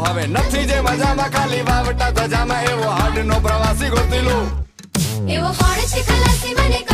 હવે નથી જે મજામાં ખાલી વાવટા ધજામાં એવો હાડ નો પ્રવાસી ગોતી લો એવો હોડ છે ખલાસી મને